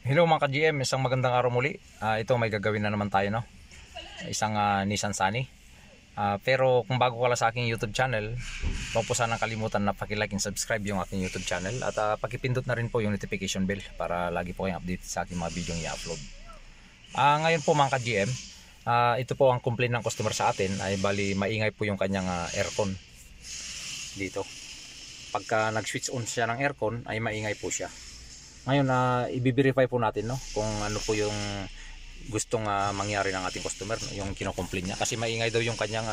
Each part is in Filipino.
Hello mga ka-GM, isang magandang araw muli. Ito may gagawin na naman tayo, no? Isang Nissan Sunny. Pero kung bago ka lang sa aking YouTube channel, huwag po sanang kalimutan na paki-like and subscribe yung aking YouTube channel at pakipindot na rin po yung notification bell para lagi po kayong update sa aking mga video yung i-upload. Ngayon po mga ka-GM, ito po ang complaint ng customer sa atin ay bali maingay po yung kanyang aircon dito. Pagka nag-switch on siya ng aircon ay maingay po siya. Ngayon i-verify po natin, no, kung ano po yung gustong mangyari ng ating customer, no, yung kino-complain niya kasi maingay daw yung kanyang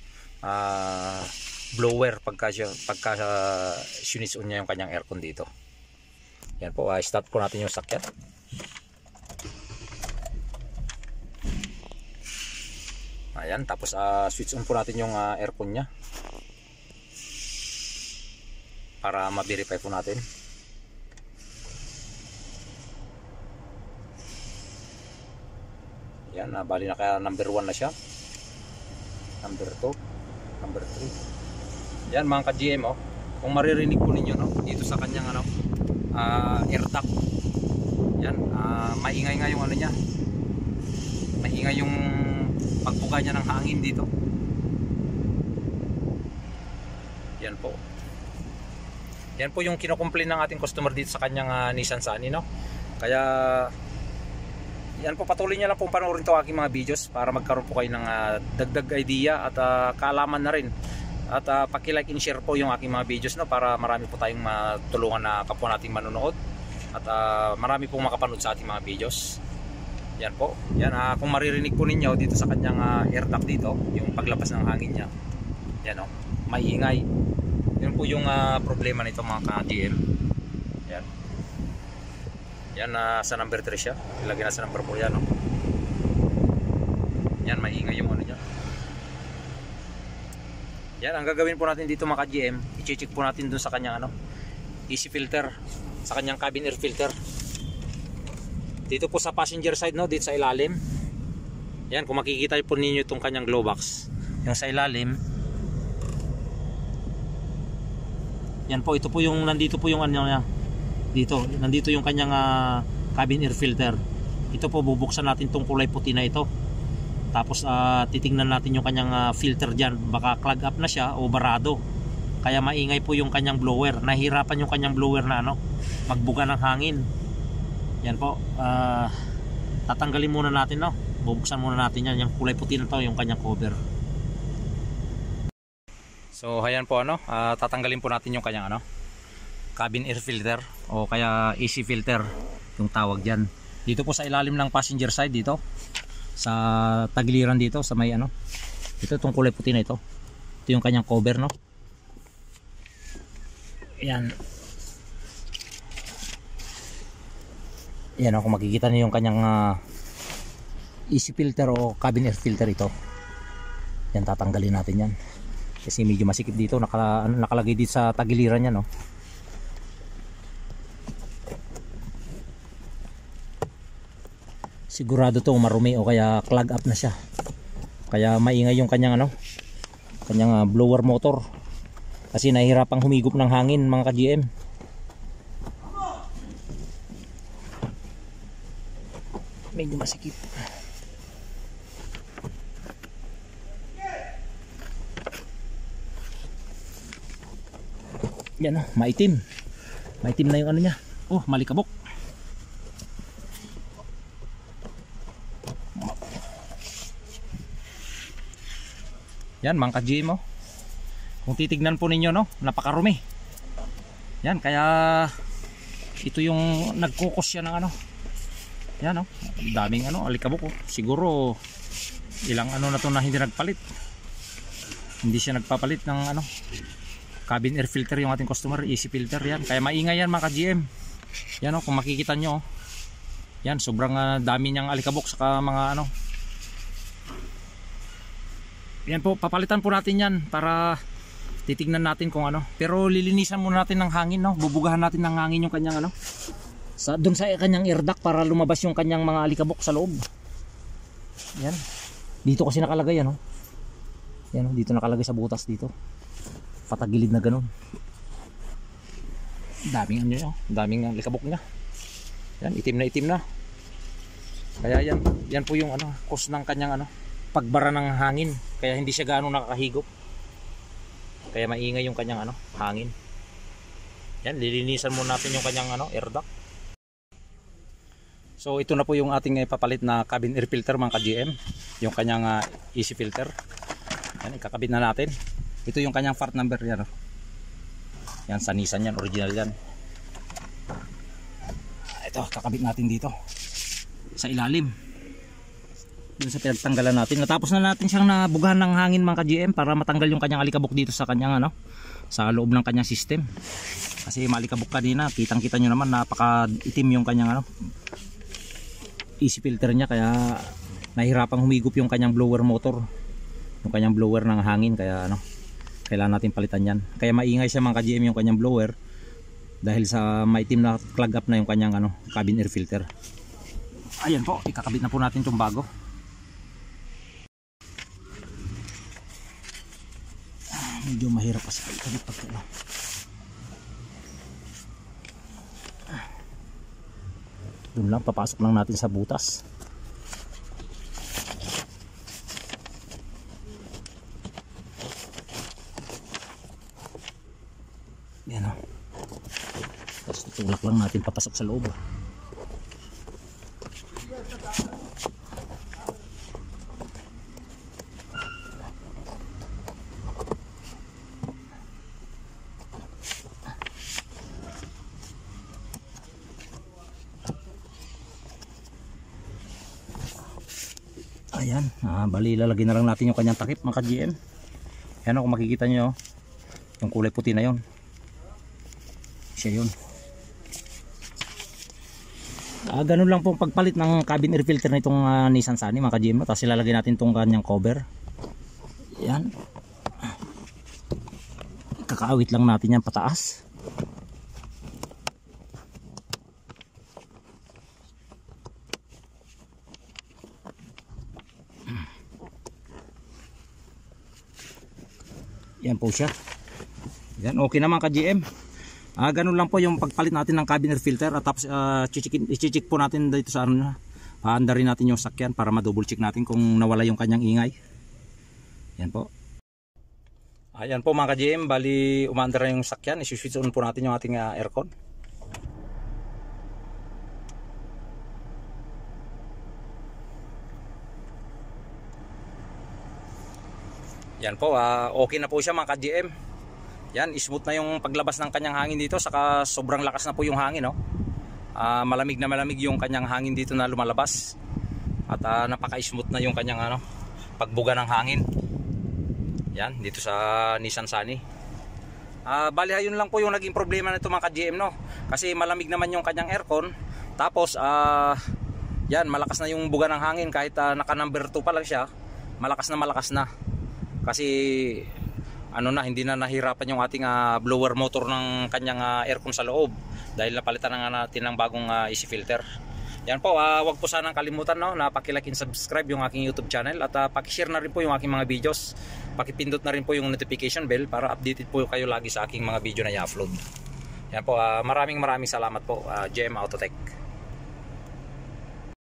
blower pagka switch on niya yung kanyang aircon dito. Yan po, start po natin yung sakyan. Ayan, tapos switch on po natin yung aircon niya para ma-verify po natin. Yan, bali na kaya number 1 na siya. Number 2, number 3. Yan mga ka-GM, oh. Kung maririnig po ninyo, no, dito sa kanyang air duct. Yan, maingay nga yung ano niya. Maingay yung pagbuga niya ng hangin dito. Yan po. Yan po yung kino-complain ng ating customer dito sa kanyang Nissan Sunny, no. Kaya yan po, patuloy niya lang pong panoorin to aking mga videos para magkaroon po kayo ng dagdag idea at kaalaman na rin. At paki-like and share po yung aking mga videos, no, para marami po tayong matulungan na kapwa nating manonood at marami pong makapanood sa ating mga videos. Yan po. Yan, kung maririnig po ninyo dito sa kanyang air duct dito, yung paglabas ng hangin niya. Yan, oh, maiingay. Yun po yung problema nito mga ka-GM. Yan. Yan, sa number 3 siya. Ilagay na sa number 4 yan, no? Yan, maingay yung ano niya. Yan, ang gagawin po natin dito mga ka-GM, i-check po natin dun sa kanyang easy filter, sa kanyang cabin air filter. Dito po sa passenger side, no, dito sa ilalim. Yan, kung makikita po ninyo itong kanyang glow box, yung sa ilalim. Yan po, ito po yung nandito po yung ano niya. Dito, nandito yung kanyang cabin air filter. Ito po, bubuksan natin tong kulay puti na ito. Tapos titingnan natin yung kanyang filter dyan. Baka clog up na siya o barado. Kaya maingay po yung kanyang blower. Nahihirapan yung kanyang blower na magbuga ng hangin. Yan po, tatanggalin muna natin, no. Bubuksan muna natin yan. Yung kulay puti na to, yung kanyang cover. So ayan po, tatanggalin po natin yung kanyang cabin air filter o kaya easy filter yung tawag diyan. Dito po sa ilalim ng passenger side, dito sa tagiliran dito sa may ito, itong kulay puti na ito. Ito yung kanyang cover, no. Yan. Yan, kung makikita niyo yung kanyang easy filter o cabin air filter ito. Yan, tatanggalin natin yan. Kasi medyo masikip dito, nakalagay dito sa tagiliran niya, no. Sigurado to marumi o kaya clog up na siya. Kaya maingay yung kanyang kanyang blower motor. Kasi nahihirapang humigop ng hangin mga ka-GM. Medyo masikip. Yan, maitim. Maitim na yung niya. Oh, malikabok. Yan mga ka-GM, oh. Kung titignan po ninyo, no, napakarumi. Yan, kaya ito yung nagkukos siya ng yan, oh, daming alikabok, oh. Siguro ilang na to na hindi nagpalit. Hindi siya nagpapalit ng cabin air filter yung ating customer, easy filter. Yan, kaya maingay yan mga ka-GM. Yan, oh, kung makikita nyo, oh. Yan, sobrang dami niyang alikabok saka mga Yan po, papalitan po natin yan para titignan natin kung pero lilinisan muna natin ng hangin, no. Bubugahan natin ng hangin yung kanyang doon sa kanyang air duct para lumabas yung kanyang mga alikabok sa loob. Yan. Dito kasi nakalagay yan, Yan, dito nakalagay sa butas dito. Patagilid na ganun. daming ano nyo, daming likabok niya. Yan, itim na. Kaya yan po yung cause ng kanyang pagbara ng hangin. Kaya hindi siya gaano nakakahigop. Kaya maingay yung kanyang hangin. Yan, lilinisan muna natin yung kanyang air duct. So ito na po yung ating papalit na cabin air filter mga ka-GM. Yung kanyang easy filter. Yan, ikakabit na natin. Ito yung kanyang part number yan. Yan, sa Nissan yan, original yan. Ito, kakabit natin dito sa ilalim. Dun sa pinagtanggalan natin. Natapos na natin siyang nabugahan ng hangin mga ka-GM para matanggal yung kanyang alikabok dito sa kanyang sa loob ng kanyang system. Kasi malikabok kanina, kitang-kita nyo naman napaka itim yung kanyang easy filter niya, kaya nahihirapang humigop yung kanyang blower motor, yung kanyang blower ng hangin, kaya kailangan natin palitan yan. Kaya maingay siya mga ka-GM yung kanyang blower dahil sa maitim na clog up na yung kanyang cabin air filter. Ayan po, ikakabit na po natin itong bago. Medyo mahirap kasi ikabit pagka doon lang, papasok lang natin sa butas. Yan o. Tapos tutulak lang natin papasok sa loob. Ayan, bali lalagyan na lang natin yung kanyang takip mga ka-GM. Ayan kung makikita nyo, yung kulay puti na yon, siya yun. Ganun lang pong pagpalit ng cabin air filter na itong Nissan Sunny mga ka-GM. Tapos ilalagay natin itong kanyang cover. Ayan, kakaawit lang natin yan pataas. Yan po siya. Yan, okay naman ka-GM. Ganun lang po yung pagpalit natin ng cabin air filter. At tapos i-check po natin dito sa paanda rin natin yung sakyan para ma-double check natin kung nawala yung kanyang ingay. Yan po. Ayan po mga ka-GM, bali umaandar na yung sakyan. I-switch on po natin yung ating aircon. Yan po, okay na po siya mga ka-GM. Yan, smooth na yung paglabas ng kanyang hangin dito, saka sobrang lakas na po yung hangin, malamig na malamig yung kanyang hangin dito na lumalabas. At napaka-smooth na yung kanyang pagbuga ng hangin. Yan, dito sa Nissan Sunny. Bali ayun lang po yung naging problema nito mga ka-GM, kasi malamig naman yung kanyang aircon. Tapos yan, malakas na yung buga ng hangin kahit naka number 2 pa lang siya. Malakas na. Kasi hindi na nahirapan yung ating blower motor ng kanyang aircon sa loob dahil napalitan na natin ng bagong easy filter. Yan po, wag po sanang kalimutan na paki-like and subscribe yung aking YouTube channel at paki-share na rin po yung aking mga videos. Paki-pindot na rin po yung notification bell para updated po kayo lagi sa aking mga video na i-upload. Yan po, maraming salamat po, GM Autotech.